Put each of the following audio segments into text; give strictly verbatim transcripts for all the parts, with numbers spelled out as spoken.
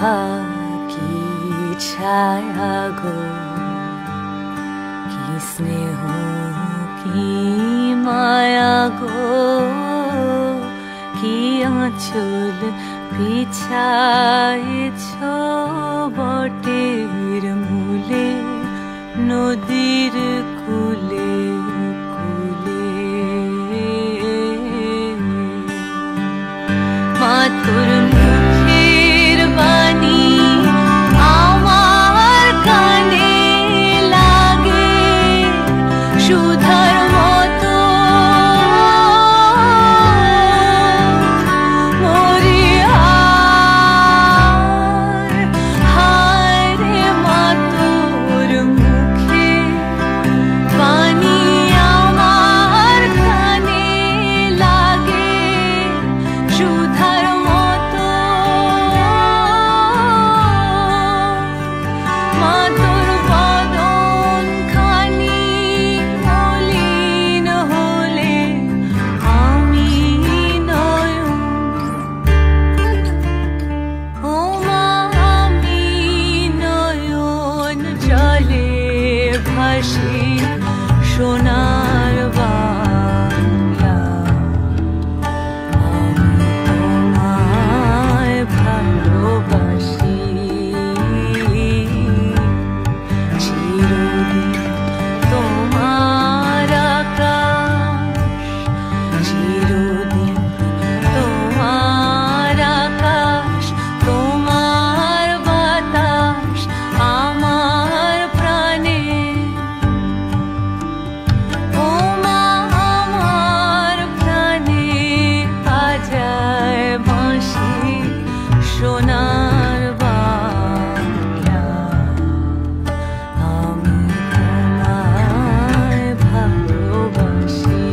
আহা কি ছায়া গো, কি স্নেহ কি মায়া গো, কি আঁচল বিছাইছ বটের মূলে, নদীর কূলে কূলে। মা তোর মুখের বাণী আমার কানে লাগে সুধার মতো, মরি আর হায় রে মা তোর মুখে বাণী আমার কানে লাগে সুধার মতো, মা তোর বদন খানি মলিন হলে আমি নয়ন, ও মা আমি নয়ন জলে ভাসি সোনার বাংলা, আমি তোমায় ভালোবাসি চিরদিন। তোমার আকাশ চিরদিন, তোমার আকাশ তোমার বাতাস আমার প্রাণে, ও মা আমার প্রাণে বাজায় বাঁশি সোনার বাংলা, আমি তোমায় ভালোবাসি।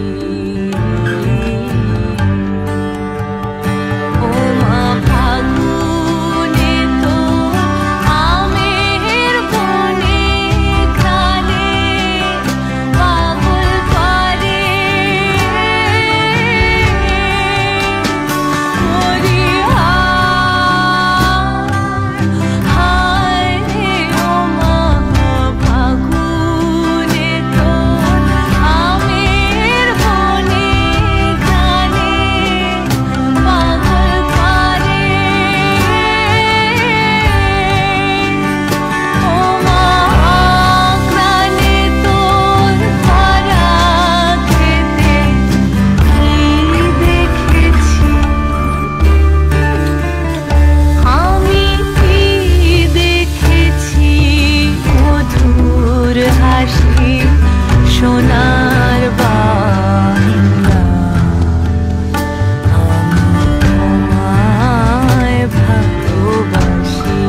ও মা ফাগুনে তো আমের বনে খানে পাগল পারে, মরি হায় রে ও মা ফাগুনে তো আমের বনে খানে পাগল পারে, ও মা অঘ্রাণে তোর ভরা খেতে কি দেখেছি আমি, কি দেখেছি মধুর হাসি সোনার বাংলা, আমি তোমায় ভালোবাসি।